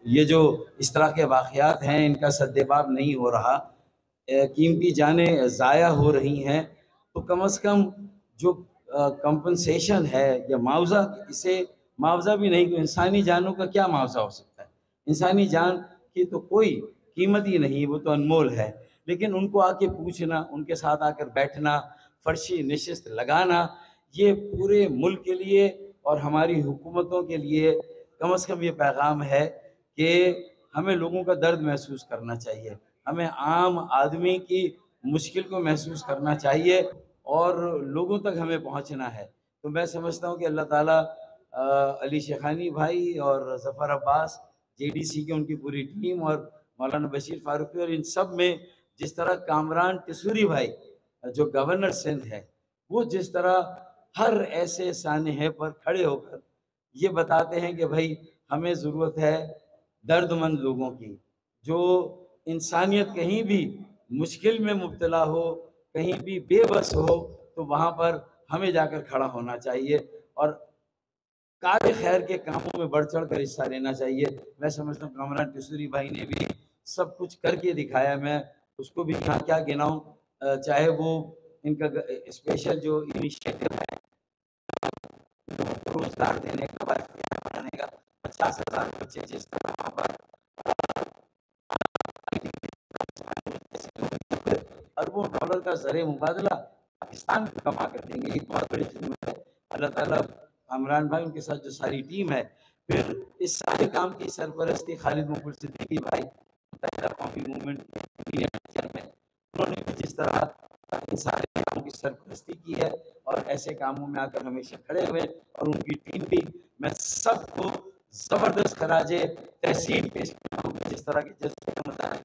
یہ جو اس طرح کے واقعات ہیں ان کا سدباب نہیں ہو رہا، قیمتی جانیں ضائع ہو رہی ہیں، تو کم از کم جو کمپنسیشن ہے یا معاوضہ، اسے معاوضہ بھی نہیں، انسانی جانوں کا کیا معاوضہ ہو سکتا ہے؟ انسانی جان کی تو کوئی قیمت ہی نہیں، وہ تو انمول ہے، لیکن ان کو آ کے پوچھنا، ان کے ساتھ آ کر بیٹھنا، فرشی نشست لگانا، یہ پورے ملک کے لیے اور ہماری حکومتوں کے لیے کم از کم یہ پیغام ہے کہ ہمیں لوگوں کا درد محسوس کرنا چاہیے، ہمیں عام آدمی کی مشکل کو محسوس کرنا چاہیے اور لوگوں تک ہمیں پہنچنا ہے۔ تو میں سمجھتا ہوں کہ اللہ تعالیٰ علی شیخانی بھائی اور ظفر عباس، جے ڈی سی کی ان کی پوری ٹیم، اور مولانا بشیر فاروقی، اور ان سب میں جس طرح کامران ٹسوری بھائی جو گورنر سندھ ہے، وہ جس طرح ہر ایسے سانحے پر کھڑے ہو کر یہ بتاتے ہیں کہ بھائی ہمیں ضرورت ہے درد مند لوگوں کی، جو انسانیت کہیں بھی مشکل میں مبتلا ہو، کہیں بھی بے بس ہو، تو وہاں پر ہمیں جا کر کھڑا ہونا چاہیے اور کار خیر کے کاموں میں بڑھ چڑھ کر حصہ لینا چاہیے۔ میں سمجھتا ہوں کامران ٹسوری بھائی نے بھی سب کچھ کر کے دکھایا، میں اس کو بھی یہاں کیا گناؤں، چاہے وہ ان کا اسپیشل جو انیشیٹو ہے روزگار دینے کا، بنانے کا، 50,000 بچے جس طرح وہاں پر اربوں ڈالر کا زر مبادلہ پاکستان کو کما کر دیں گے، یہ بہت بڑی خدمت ہے۔ اللہ تعالیٰ عمران بھائی، ان کے ساتھ جو ساری ٹیم ہے، پھر اس سارے کام کی سرپرستی خالد مقبول صدیقی بھائی، متحدہ قومی موومنٹ کے چیئرمین، انہوں نے بھی جس طرح ان سارے کاموں کی سرپرستی کی ہے اور ایسے کاموں میں آ کر ہمیشہ کھڑے ہوئے، اور ان کی ٹیم بھی، میں سب کو زبردست خراج تحسین پیش کرتا ہوں، جس طرح کے جذبے کا مظاہرہ